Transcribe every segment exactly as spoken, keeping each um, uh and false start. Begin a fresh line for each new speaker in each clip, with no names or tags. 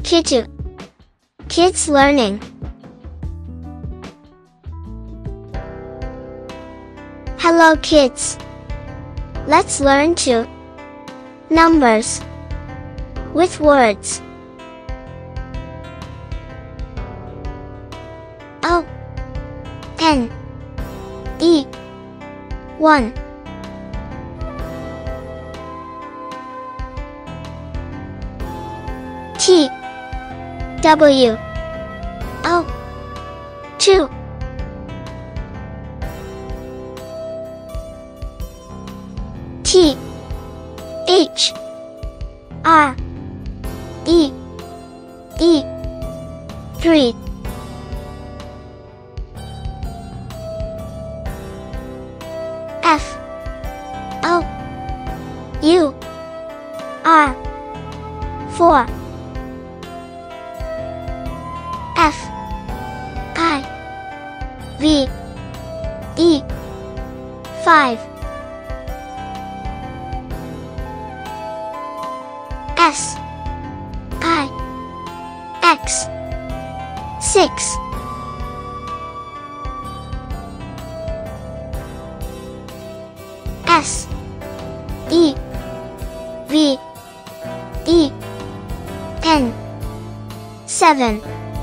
Kitu. Kids learning. Hello kids. Let's learn to numbers with words. O N E one. T W O two. T H R E E three. F O U R four. F I V E five. S I X six. S E V E N seven.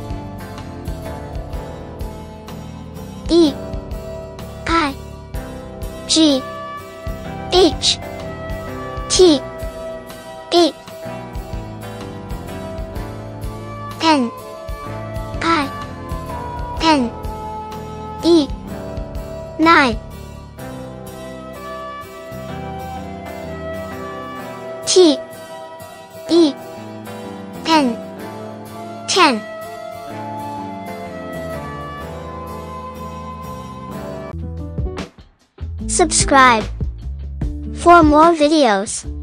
E I G H T eight. N I N E nine. T E N ten. Subscribe for more videos.